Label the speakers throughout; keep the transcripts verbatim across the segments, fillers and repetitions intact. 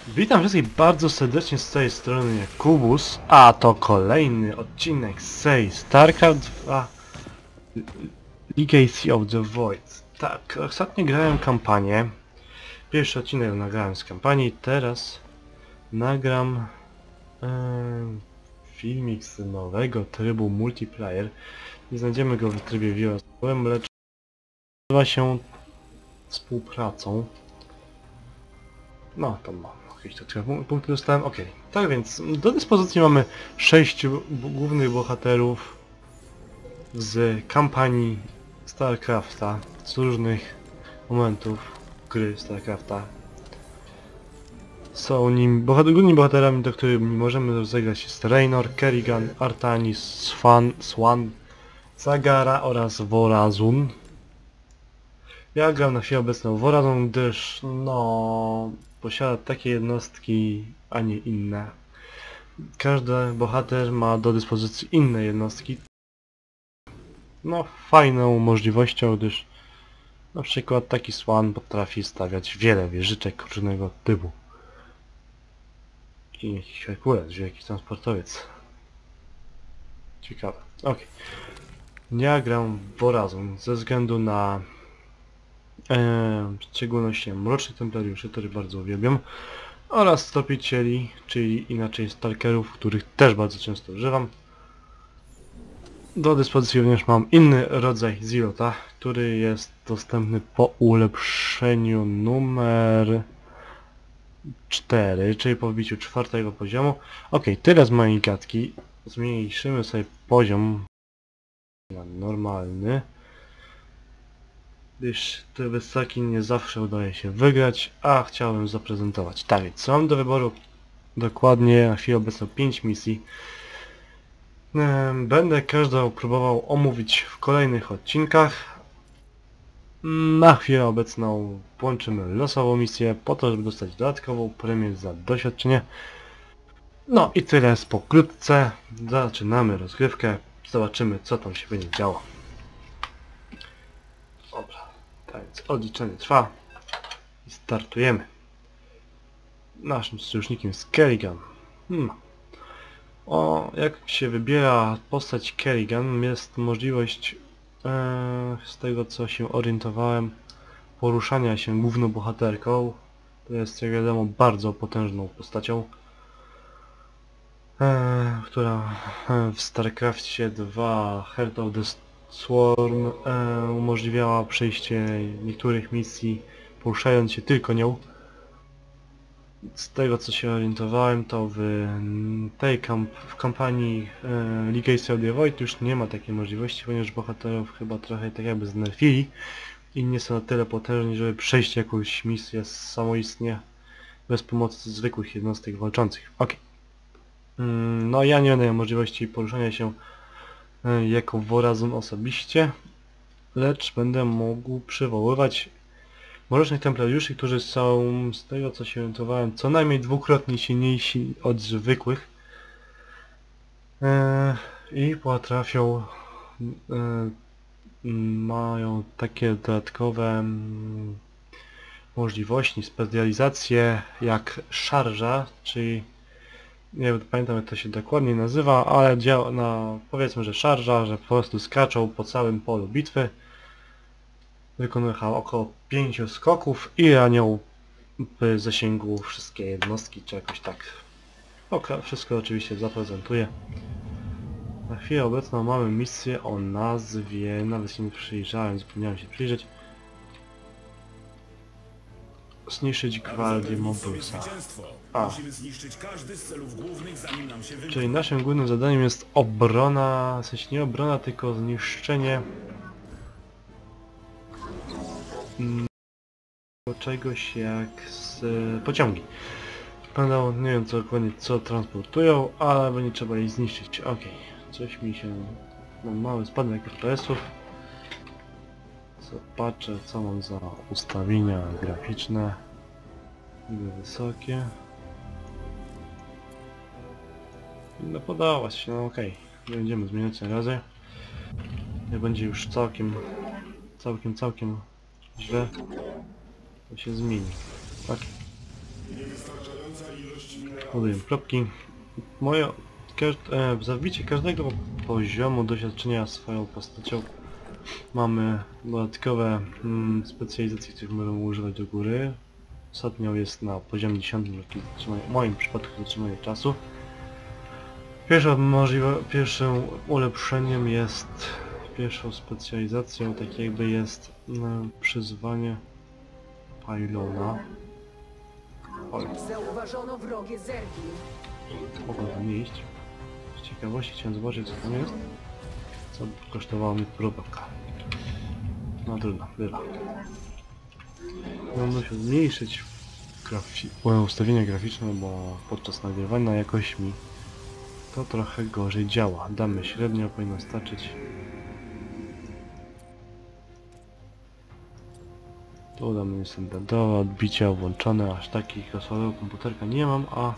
Speaker 1: Witam wszystkich bardzo serdecznie z tej strony Jakubus, a to kolejny odcinek z serii StarCraft dwa Legacy of the Void. Tak, ostatnio grałem kampanię. Pierwszy odcinek nagrałem z kampanii, teraz nagram yy, filmik z nowego trybu multiplayer. Nie znajdziemy go w trybie wiosłowym, lecz nazywa się współpracą. No, to mam. Jakieś to punkty dostałem, ok. Tak więc, do dyspozycji mamy sześciu głównych bohaterów z kampanii StarCrafta, z różnych momentów gry StarCrafta. Są nim, bohater, głównymi bohaterami, do których możemy rozegrać jest Raynor, Kerrigan, Artanis, Swan, Swan, Zagara oraz Vorazun. Ja gram na chwilę obecną Vorazun, gdyż no posiada takie jednostki, a nie inne. Każdy bohater ma do dyspozycji inne jednostki. No, fajną możliwością, gdyż na przykład taki Swan potrafi stawiać wiele wieżyczek różnego typu. I jakiś Herkules, wielki transportowiec. Ciekawe. Ok. Ja gram Vorazun ze względu na e, w szczególności Mrocznych Templariuszy, który bardzo uwielbiam, oraz Tropicieli, czyli inaczej Stalkerów, których też bardzo często używam. Do dyspozycji również mam inny rodzaj Zilota, który jest dostępny po ulepszeniu numer cztery, czyli po wbiciu czwartego poziomu. Ok, tyle z mojej gadki. Zmniejszymy sobie poziom na normalny, gdyż te wysoki nie zawsze udaje się wygrać, a chciałem zaprezentować. Tak więc mam do wyboru dokładnie na chwilę obecną pięć misji. Będę każdą próbował omówić w kolejnych odcinkach. Na chwilę obecną włączymy losową misję po to, żeby dostać dodatkową premię za doświadczenie. No i tyle jest pokrótce. Zaczynamy rozgrywkę. Zobaczymy, co tam się będzie działo. Dobra, tak więc odliczenie trwa i startujemy. Naszym sojusznikiem jest Kerrigan. Hmm. O, jak się wybiera postać Kerrigan, jest możliwość, e, z tego co się orientowałem, poruszania się główną bohaterką. To jest, jak wiadomo, bardzo potężną postacią, e, która w StarCraftie dwa Heart of the Swarm e, umożliwiała przejście niektórych misji poruszając się tylko nią. Z tego co się orientowałem, to w tej kamp w kampanii e, Legacy of the Void już nie ma takiej możliwości, ponieważ bohaterów chyba trochę tak jakby znerfili i nie są na tyle potężni, żeby przejść jakąś misję samoistnie bez pomocy zwykłych jednostek walczących. Ok. Mm, no ja nie będę miał możliwości poruszania się e, jako Vorazun osobiście, lecz będę mógł przywoływać Mrocznych Templariuszy, którzy są, z tego co się orientowałem, co najmniej dwukrotnie silniejsi od zwykłych e, i potrafią, e, mają takie dodatkowe m, możliwości, specjalizacje jak szarża, czyli nie pamiętam jak to się dokładnie nazywa, ale działa na, powiedzmy, że szarża, że po prostu skaczą po całym polu bitwy. Wykonuje około pięciu skoków i ranią w zasięgu wszystkie jednostki, czy jakoś tak. Ok, wszystko oczywiście zaprezentuję. Na chwilę obecną mamy misję o nazwie, nawet się nie przyjrzałem, zapomniałem się przyjrzeć. Zniszczyć Gwaldię Mobusa. A. Czyli naszym głównym zadaniem jest obrona, w sensie nie obrona, tylko zniszczenie czegoś jak z e, pociągi. Będą, nie wiem co dokładnie co transportują, ale będzie trzeba ich zniszczyć. Ok, coś mi się... Mam mały spadek F P S-ów. Zobaczę co mam za ustawienia graficzne. Niby wysokie. No podoba się, no ok. Nie będziemy zmieniać na razie. Nie będzie już całkiem, całkiem, całkiem źle. To się zmieni. Tak. Buduję kropki. Moje... Każ, e, za wbicie każdego poziomu doświadczenia swoją postacią mamy dodatkowe mm, specjalizacje, których możemy używać do góry. Ostatnią jest na poziomie dziesiątym, w moim przypadku zatrzymanie czasu. Pierwszą możliwe, pierwszym ulepszeniem jest, pierwszą specjalizacją tak jakby jest no, przyzwanie pylona.
Speaker 2: Zauważono wrogie zergi.
Speaker 1: Mogę tam nie iść. Z ciekawości chciałem zobaczyć, co tam jest. Co kosztowało mi próbka. No trudno, bywa. Mam się zmniejszyć grafi ustawienia graficzne, bo podczas nagrywania jakoś mi to trochę gorzej działa. Damy średnio, powinno starczyć. Tu damy jest standardowe, odbicia włączone, aż takich osłabego komputerka nie mam, a...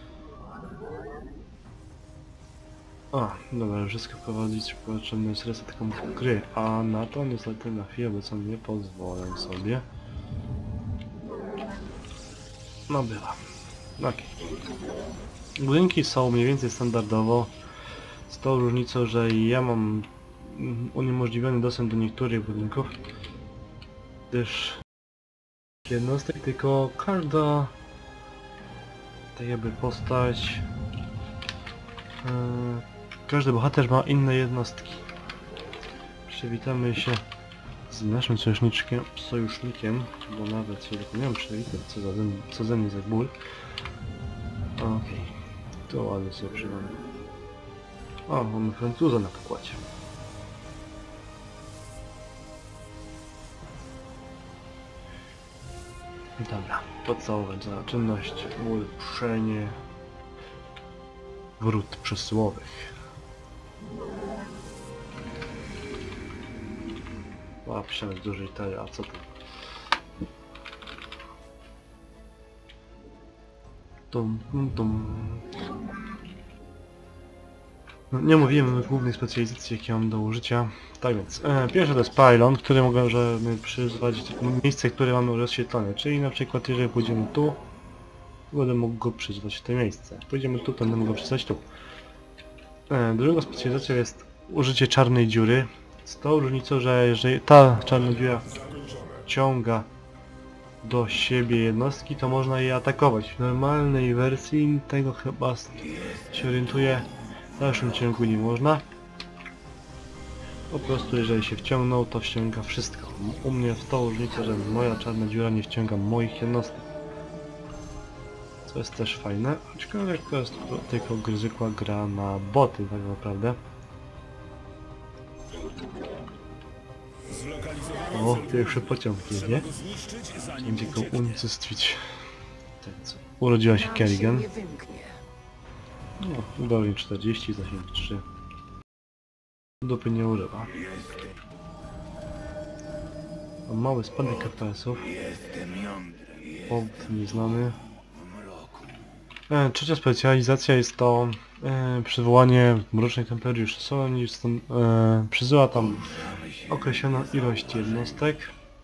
Speaker 1: A, dobra, wszystko prowadzić, potrzebny jest reset gry, a na to niestety na chwilę obecną nie pozwolę sobie. No bywa. Okej. Okay. Budynki są mniej więcej standardowo, z tą różnicą, że ja mam uniemożliwiony dostęp do niektórych budynków, gdyż jednostek, tylko każda tak jakby postać, yy, każdy bohater ma inne jednostki. Przywitamy się z naszym sojuszniczkiem, sojusznikiem, bo nawet się zapomniałem przywitać, co za, co za mnie za ból. Okej, okay. To ładnie sobie przywamy. O, mamy Francuza na pokładzie. Dobra, podstawowa czynność, ulepszenie wrót przesyłowych. A, przynajmniej dużej talii, a co to? Tum, tum, tum. No, nie mówiłem w głównej specjalizacji, jakie mam do użycia. Tak więc, e, pierwsze to jest pylon, który możemy przyzwać miejsce, które mamy rozświetlone. Czyli na przykład jeżeli pójdziemy tu, będę mógł go przyzwać w to miejsce. Pójdziemy tu, będę mógł go przyzwać tu. E, drugą specjalizacją jest użycie czarnej dziury. Z tą różnicą, że jeżeli ta czarna dziura ciąga do siebie jednostki, to można je atakować. W normalnej wersji tego chyba się orientuję, w dalszym ciągu nie można. Po prostu jeżeli się wciągnął, to wciąga wszystko. U mnie w tą różnicę, że moja czarna dziura nie wciąga moich jednostek. Co jest też fajne, aczkolwiek to jest tylko zwykła gra na boty tak naprawdę. O, pierwszy pociąg jedzie. Będzie go unicestwić. Ten co? Urodziła się Kerrigan. No, udało czterdzieści, zasięg trzy. Dupy nie urywa. Mam mały spadek F P S-ów. Powód nieznany. E, trzecia specjalizacja jest to e, przywołanie mrocznej templariuszy. Co oni e, przyzywa tam określoną ilość jednostek.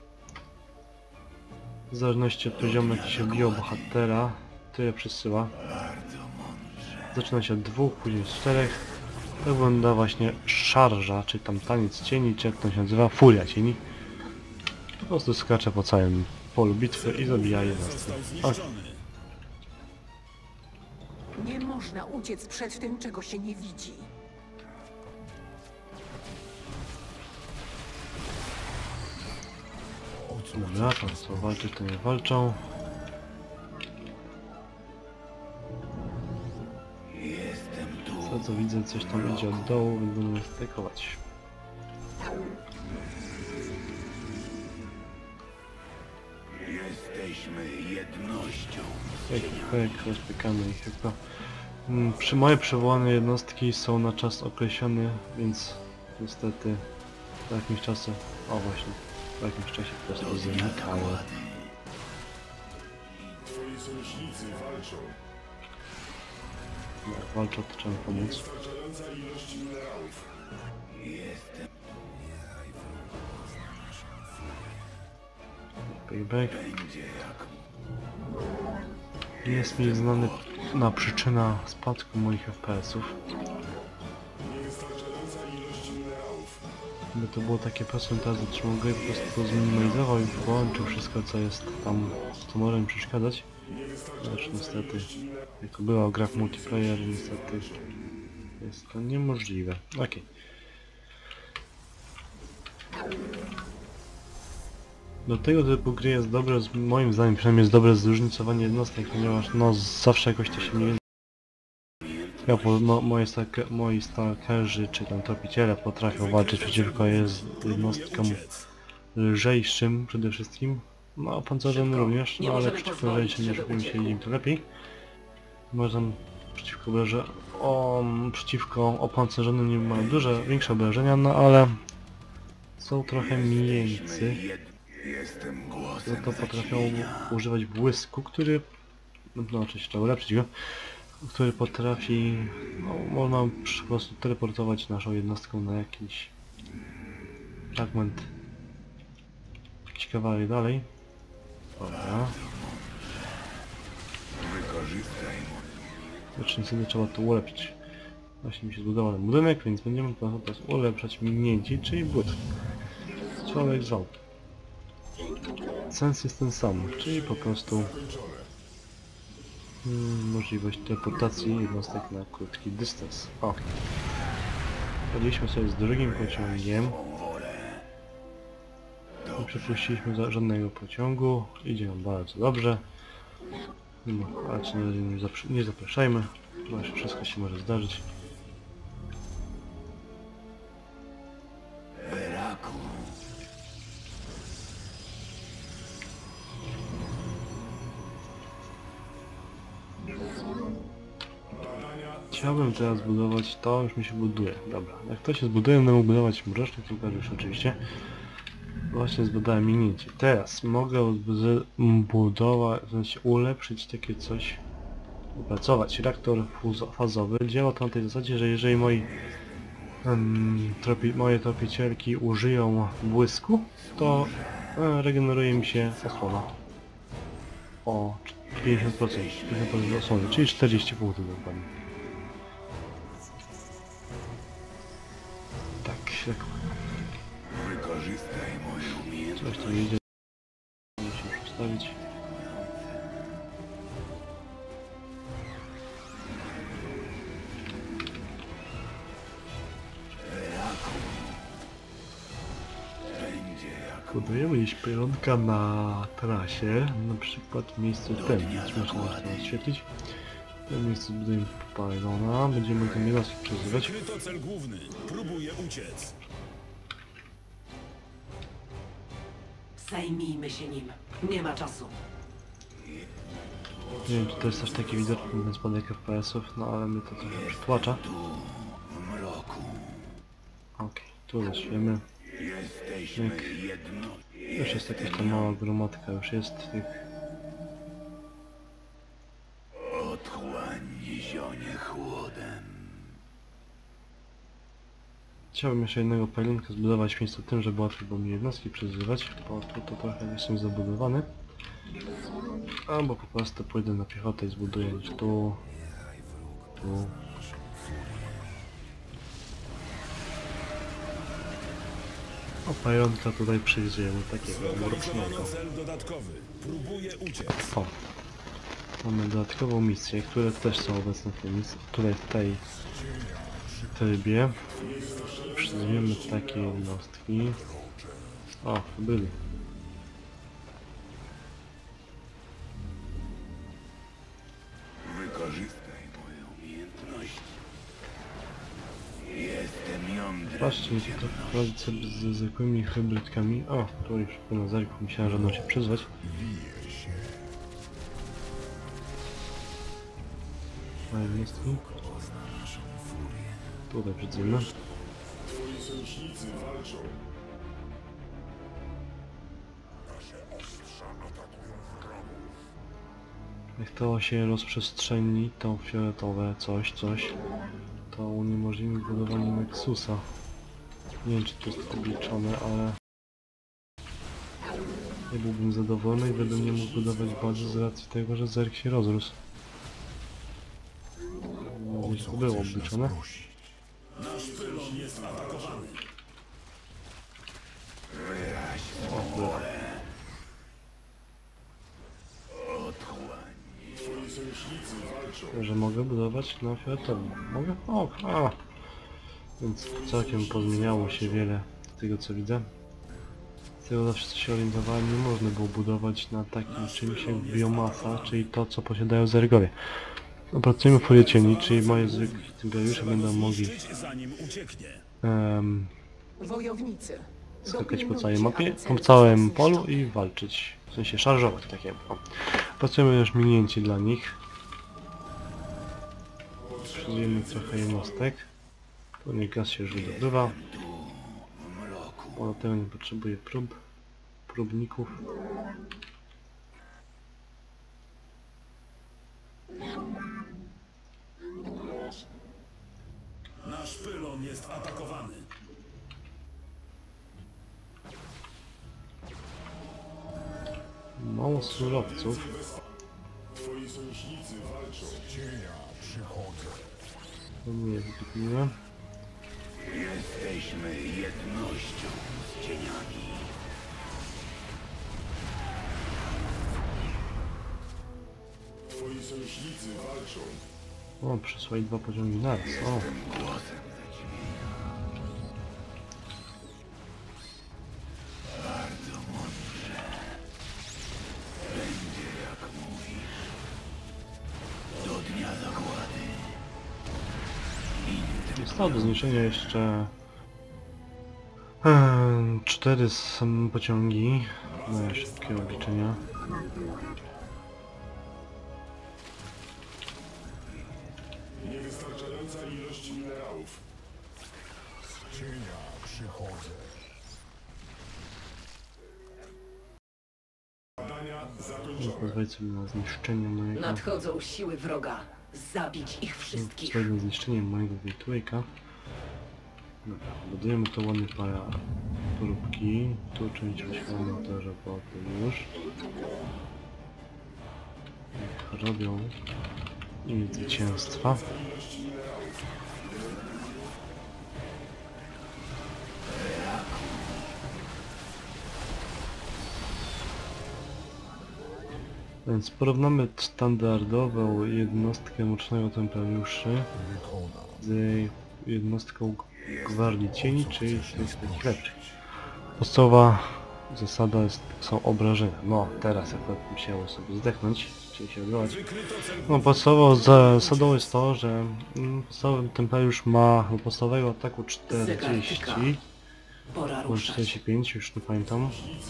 Speaker 1: W zależności od poziomu, jaki się biło bohatera, tyle przysyła. Zaczyna się od dwóch, później z czterech. To wygląda właśnie szarża, czy tam taniec cieni, czy jak to się nazywa, furia cieni. Po prostu skacze po całym polu bitwy i zabija jednostki.
Speaker 2: Nie można uciec przed tym, czego się nie widzi.
Speaker 1: Dobra, tam co walczyć, to nie walczą. Co co widzę, coś tam idzie od dołu, więc będziemy stykować.
Speaker 3: Jesteśmy jednością.
Speaker 1: Tak, tak, rozpykamy ich chyba. Hmm, przy moje przywołane jednostki są na czas określony, więc niestety po jakimś czasie, o właśnie, po jakimś czasie po prostu zanikały.
Speaker 3: Twoi sojusznicy walczą.
Speaker 1: Jak walczą, to trzeba pomóc.
Speaker 3: Wystarczająca ilość minerałów.
Speaker 2: Jestem.
Speaker 1: Back, back.
Speaker 3: Będzie jak
Speaker 1: jest mi znana przyczyna spadku moich F P S-ów.
Speaker 3: Niewystarczająca ilość minerałów.
Speaker 1: By to było takie proste, teraz czy mogę po prostu zminimalizował i połączył wszystko, co jest tam, co może mi przeszkadzać. Lecz niestety, jak to była gra w multiplayer, niestety jest to niemożliwe. Okej. Do tego typu gry jest dobre, z- moim zdaniem przynajmniej jest dobre zróżnicowanie jednostek, ponieważ no zawsze jakoś to się nie... Ja, po, no, moje stalke, moi stalkerzy czy tam tropiciele potrafią walczyć przeciwko jest jednostkom lżejszym przede wszystkim. No opancerzonym również, no ale przeciwko lżejszym nie szukujmy się im to lepiej. Można przeciwko obraże... O, przeciwko opancerzonym nie mają duże, większe obrażenia, no ale są trochę mniejcy.
Speaker 3: Jestem
Speaker 1: No
Speaker 3: głosem
Speaker 1: to potrafią używać błysku, który... No oczywiście trzeba ulepszyć go. Który potrafi... No, można po prostu teleportować naszą jednostką na jakiś fragment, jakiś kawałek dalej. Dobra.
Speaker 3: Wykorzystaj
Speaker 1: Lecz niestety trzeba to ulepszyć. Właśnie mi się zbudował ten budynek, więc będziemy po prostu ulepszać minięci, czyli błysk. Człowiek zwał. Sens jest ten sam, czyli po prostu hmm, możliwość teleportacji jednostek na krótki dystans. O! Podjęliśmy sobie z drugim pociągiem. Nie przepuściliśmy za żadnego pociągu. Idzie nam bardzo dobrze. No, ale czy na razie nie, zapr nie zapraszajmy, bo jeszcze wszystko się może zdarzyć. Chciałbym teraz budować to, już mi się buduje. Dobra, jak to się zbuduje, będę mógł budować mroczny już oczywiście. Właśnie zbudowałem minięcie. Teraz mogę budować, w sensie ulepszyć takie coś, opracować reaktor fazowy. Działa to na tej zasadzie, że jeżeli moi um, tropi, moje tropicielki użyją błysku, to e, regeneruje mi się osłona o pięćdziesiąt procent, pięćdziesiąt procent osłony, czyli czterdzieści punktów dokładnie. Tak, tak.
Speaker 3: Wykorzystaj moje umiejętności.
Speaker 1: Coś tu idzie. Muszę się przestawić.
Speaker 3: Będzie jak
Speaker 1: Budujemy gdzieś pylonka na trasie, na przykład w miejscu w tym, więc muszę nas to oświetlić. W tym miejscu budujemy pylona, będziemy ten jednostki przezywać.
Speaker 4: Kryto cel główny. Próbuje uciec.
Speaker 2: Zajmijmy się nim. Nie ma czasu.
Speaker 1: Nie wiem, czy to jest aż taki widoczny ten spadek F P S-ów, no ale mnie to trochę przytłacza.
Speaker 3: w mroku.
Speaker 1: Okej, tu zaczniemy.
Speaker 3: Jesteśmy
Speaker 1: Myk.
Speaker 3: jedno.
Speaker 1: Już jest jakaś ta mała gromadka, już jest tych...
Speaker 3: Otchłań zionie chłodem.
Speaker 1: Chciałbym jeszcze jednego pylonka zbudować w miejscu tym, żeby łatwiej było mi jednostki przezywać, bo tu to trochę jestem zabudowany. Albo po prostu pójdę na piechotę i zbuduję gdzieś tu, tu. O, pająka tutaj przyjrzyjemy, takiego mrocznego.
Speaker 4: Zlokalizowano cel dodatkowy. Próbuje uciec.
Speaker 1: O, mamy dodatkową misję, które też są obecne w tej misji, tutaj w tej trybie. Przyzwiemy takie jednostki. O, byli.
Speaker 3: Wykorzystaj moje umiejętności. Jestem jądrem.
Speaker 1: Patrzcie, mi się to wprowadzić sobie z zwykłymi hybrydkami. O, tu już na zerku musiałem, że będą się przyzwać. Moje jednostki. Tutaj przydzimy.
Speaker 3: Twoi sojusznicy walczą.
Speaker 1: Jak to się rozprzestrzeni, to fioletowe coś, coś, to uniemożliwi budowanie Nexusa. Nie wiem, czy to jest obliczone, ale Nie byłbym zadowolony i będę nie mógł budować bazy z racji tego, że zerk się rozrósł. No, gdzieś to było obliczone.
Speaker 4: Nasz pylon jest atakowany.
Speaker 1: O, było.
Speaker 3: Twoi sojusznicy walczą.
Speaker 1: Że mogę budować na fioletowym. Mogę? O, a. Więc całkiem pozmieniało się wiele z tego co widzę. Z tego zawsze co się orientowałem, nie można było budować na takim czymś jak biomasa, czyli to co posiadają zergowie. Opracujemy folię cieni, czyli moje zwykłe templariusze będą mogli
Speaker 4: Zniszczyć, zanim ucieknie.
Speaker 1: um,
Speaker 2: Wojownicy.
Speaker 1: skakać po
Speaker 2: dopilnujcie,
Speaker 1: całej mapie,
Speaker 2: aby cel
Speaker 1: po całym
Speaker 2: został
Speaker 1: polu
Speaker 2: zniszczony.
Speaker 1: i walczyć. W sensie szarżować takie. O. Pracujemy już minięcie dla nich. Przyjdziemy trochę jednostek. To nie gaz się już wydobywa. Bo tego nie potrzebuje prób. Próbników.
Speaker 4: Nasz pylon jest atakowany.
Speaker 1: Mało surowców.
Speaker 3: Twoi sojusznicy walczą.
Speaker 1: To nie jest zbyt miłe.
Speaker 3: Jesteśmy jednością z cieniami. Twoi sojusznicy walczą.
Speaker 1: O, przysłali dwa pociągi naraz. O,
Speaker 3: Głosem zaćmienia. Bardzo mądrze. Będzie jak mówisz. Do dnia zagłady.
Speaker 1: zostało do zniszczenia jeszcze em, cztery same pociągi. No szybkie obliczenia.
Speaker 3: Niewystarczająca ilość minerałów.
Speaker 5: Z cienia przychodzę.
Speaker 3: Badania
Speaker 1: Nie
Speaker 3: zakończone.
Speaker 1: pozwolić sobie na zniszczenie mojego...
Speaker 2: Nadchodzą siły wroga. Zabić ich wszystkich.
Speaker 1: Pozwolić na zniszczenie mojego gatewayka. Dobra, budujemy to ładnie parę próbki. Tu część oświadczenia to roboty już. Jak robią i zwycięstwa. Więc porównamy standardową jednostkę Mrocznego Templariuszy z jednostką Gwardii Cieni, czyli z takich lepszych. Podstawowa zasada jest, są obrażenia. No, teraz akurat musiało sobie zdechnąć, czyli się odbywać.
Speaker 4: Wykryto cel.
Speaker 1: No, podstawową zasadą jest to, że mm, podstawowy Templariusz ma do podstawowego ataku czterdzieści,
Speaker 2: Pora
Speaker 1: bądź
Speaker 2: ruszać.
Speaker 1: czterdzieści pięć, już nie pamiętam.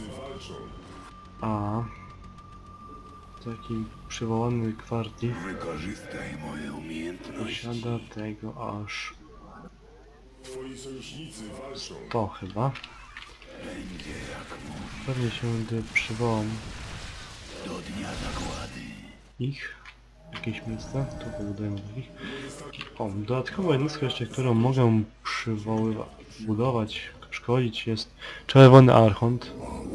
Speaker 1: A taki przywołany Gwardii
Speaker 3: Wykorzystaj moje umiejętności.
Speaker 1: posiada tego aż
Speaker 3: Twoi sojusznicy walczą.
Speaker 1: to chyba.
Speaker 3: Będzie jak mówisz.
Speaker 1: Pewnie się gdy przywołam
Speaker 3: Do dnia zagłady.
Speaker 1: ich w jakieś miejsce, tu pobudujemy ich. O, dodatkowa jednostka jeszcze, którą mogę przywoływać, budować, szkolić jest Czerwony Archont.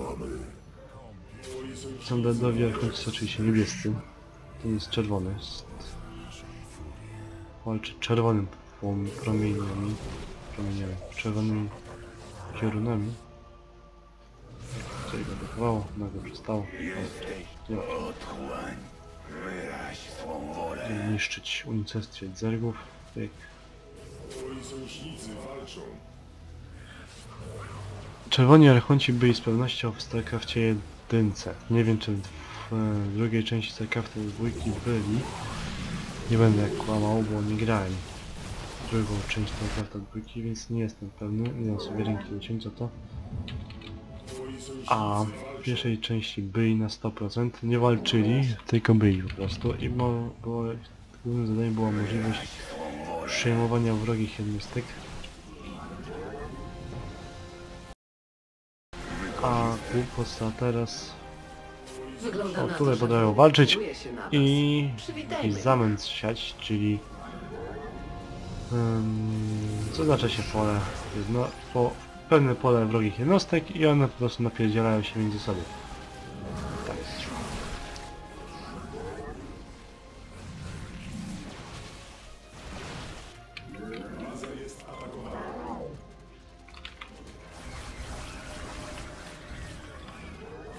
Speaker 1: Standardowi Archonci są oczywiście niebiescy. To jest czerwony. Jest... walczy czerwonym płom- promieniami. Promieniami. Czerwonymi piorunami. Coś go blokowało, nagle przestało. O, nie ma.
Speaker 3: Otchłań. Wyraź swą wolę.
Speaker 1: Żeby niszczyć, unicestwiać zergów. Pyk.
Speaker 3: Twoi sojusznicy walczą.
Speaker 1: Czerwoni Archonci byli z pewnością w StarCraftie jedynce. Nie wiem czy w e, drugiej części StarCrafta dwójki byli. Nie będę jak kłamał, bo nie grałem w drugą część StarCrafta dwójki, więc nie jestem pewny. Nie mam sobie ręki dociąć co to.
Speaker 3: Twoi sojusznicy
Speaker 1: A w pierwszej części byli na sto procent. Nie walczyli, tylko byli po prostu. I mo było, głównym zadaniem była możliwość przejmowania wrogich jednostek. A głupota teraz
Speaker 2: Wygląda
Speaker 1: o,
Speaker 2: na
Speaker 1: tutaj
Speaker 2: to, że
Speaker 1: potrafią
Speaker 2: wróg
Speaker 1: walczyć
Speaker 2: decyduje się na was.
Speaker 1: i
Speaker 2: Przywitajmy.
Speaker 1: jakiś zamęt siać, czyli um, zaznacza się pole, jedno, po, pewne pole wrogich jednostek i one po prostu napierdzielają się między sobą.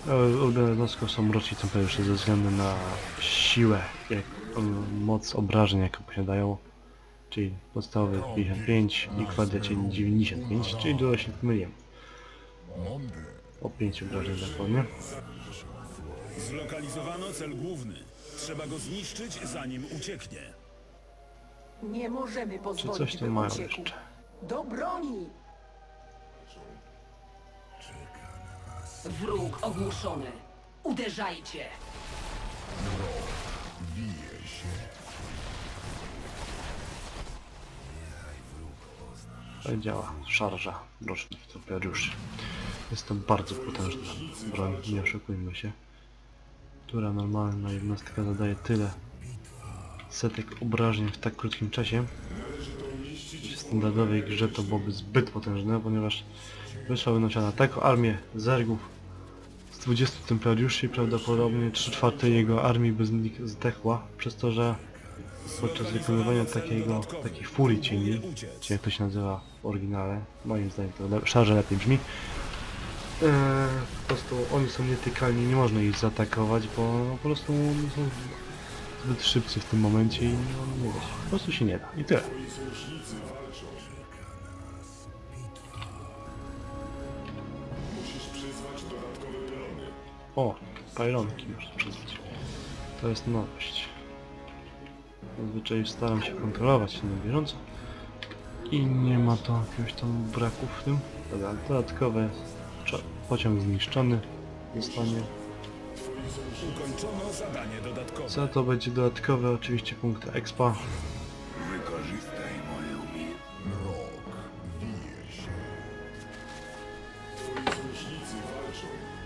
Speaker 1: Ulubione jednostką są mroczni templariusze ze względu na siłę, jak, moc obrażeń jaką posiadają, czyli podstawowy pięćdziesiąt pięć i kwadrycie dziewięćdziesiąt pięć, czyli dużo się pomyliłem.
Speaker 5: Mądry.
Speaker 1: O pięć obrażeń dokładnie.
Speaker 4: Zlokalizowano cel główny. Trzeba go zniszczyć, zanim ucieknie.
Speaker 2: Nie możemy
Speaker 1: Czy
Speaker 2: pozwolić,
Speaker 1: coś tam
Speaker 2: by
Speaker 1: mają
Speaker 2: uciekł.
Speaker 1: jeszcze?
Speaker 2: Do broni!
Speaker 6: Wróg ogłuszony. Uderzajcie!
Speaker 5: Bije się.
Speaker 1: Tak działa szarża mrocznych templariuszy. Jest to bardzo potężna broń, nie oszukujmy się, która normalna jednostka zadaje tyle setek obrażeń w tak krótkim czasie. W standardowej grze to byłoby zbyt potężne, ponieważ wysłały na siana taką armię zergów z dwudziestu templariuszy i prawdopodobnie trzy czwarte jego armii by z nich zdechła, przez to, że podczas wykonywania takiego, takiej furii cieni, czy jak to się nazywa w oryginale, moim zdaniem to le szarże lepiej brzmi, eee, po prostu oni są nietykalni, nie można ich zaatakować, bo po prostu są zbyt szybcy w tym momencie i no, nie da się, po prostu się nie da i tyle.
Speaker 3: Musisz przyzwać dodatkowe pylony.
Speaker 1: O, pylonki można przyznać. To jest nowość. Zazwyczaj staram się kontrolować to na bieżąco i nie ma to jakiegoś tam braku w tym. Dobra, dodatkowe pociąg zniszczony zostanie.
Speaker 4: Ukończono zadanie dodatkowe.
Speaker 1: Co to będzie dodatkowe? Oczywiście punkty expa.
Speaker 3: Wykorzystaj moje umiejętności.
Speaker 5: Mrok. Bije się.
Speaker 3: Twoi sojusznicy walczą.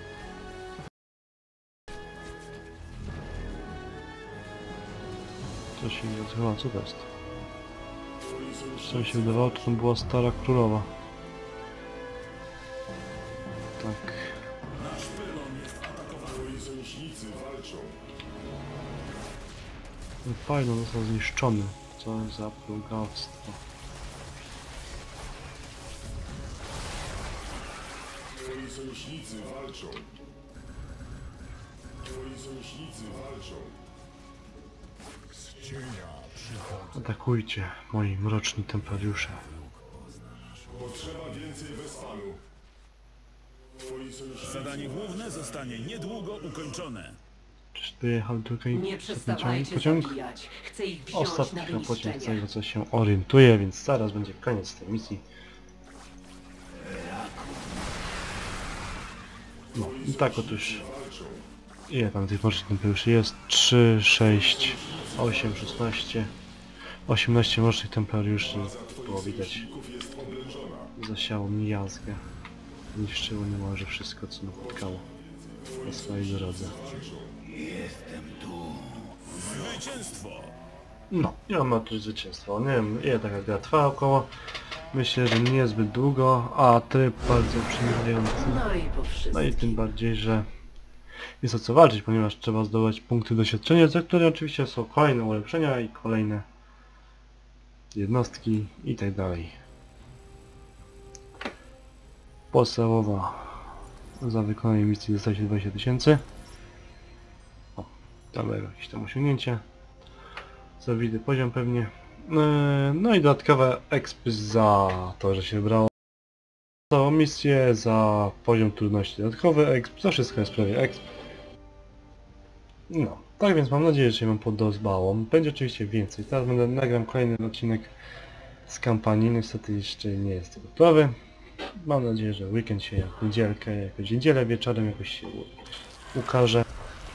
Speaker 1: Co się nie rozchyla? Co to jest?
Speaker 3: Twoi
Speaker 1: Co mi
Speaker 3: sojusznicy
Speaker 1: się wydawało, to tam była stara królowa. Tak.
Speaker 4: Nasz pylon jest atakowany.
Speaker 3: Twoi sojusznicy walczą.
Speaker 1: Ten pylon został zniszczony. Co za plugawstwo.
Speaker 3: Twoi sojusznicy walczą. Twoi sojusznicy walczą.
Speaker 5: Z cienia przychodzę.
Speaker 1: Atakujcie, moi mroczni templariusze.
Speaker 3: Potrzeba więcej Wespanu. Twoi sojusznicy
Speaker 4: Zadanie główne zostanie niedługo ukończone.
Speaker 1: Czyż dojechał tutaj
Speaker 6: Nie
Speaker 1: ostatni
Speaker 6: przestawajcie
Speaker 1: pociąg?
Speaker 6: zabijać. Chcę ich wziąć
Speaker 1: Ostatni
Speaker 6: na
Speaker 1: chyba pociąg, z
Speaker 6: wyniszczenie.
Speaker 1: tego co się orientuje, więc zaraz będzie koniec tej misji. No i tak otóż... Ile tam tych mrocznych templariuszy jest? trzy, sześć, osiem, szesnaście... osiemnaście mrocznych templariuszy. Było widać. Zasiało miazgę. Zniszczyło niemalże wszystko, co napotkało na swojej drodze.
Speaker 4: Zwycięstwo!
Speaker 1: No, i on ma tu zwycięstwo. Nie wiem, ile taka gra trwa około. Myślę, że nie zbyt długo, a tryb bardzo przyjmujący.
Speaker 6: No i po
Speaker 1: No i
Speaker 6: wszystkim.
Speaker 1: tym bardziej, że jest o co walczyć, ponieważ trzeba zdobywać punkty doświadczenia, za które oczywiście są kolejne ulepszenia i kolejne jednostki i tak dalej. Podstawowa za wykonanie misji dostaje się dwadzieścia tysięcy. O, tam było jakieś tam osiągnięcie. Zabity poziom pewnie. Yy, No i dodatkowe expy za to, że się wybrało całą misję, za poziom trudności dodatkowy exp, za wszystko jest prawie exp. No, tak więc mam nadzieję, że się wam podobało. Będzie oczywiście więcej. Teraz będę nagram kolejny odcinek z kampanii. Niestety jeszcze nie jest gotowy. Mam nadzieję, że weekend się jak niedzielkę, jakoś niedzielę wieczorem jakoś się u- ukaże.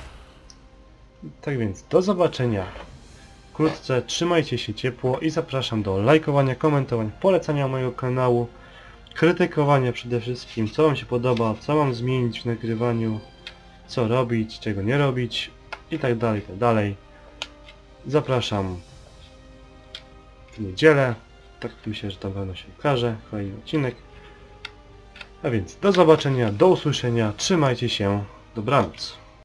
Speaker 1: Tak więc do zobaczenia wkrótce, trzymajcie się ciepło i zapraszam do lajkowania, komentowania, polecania mojego kanału, krytykowania przede wszystkim, co wam się podoba, co mam zmienić w nagrywaniu, co robić, czego nie robić i tak dalej, i tak dalej. Zapraszam w niedzielę, tak myślę, że tam pewno się ukaże, kolejny odcinek. A więc do zobaczenia, do usłyszenia, trzymajcie się, dobranoc.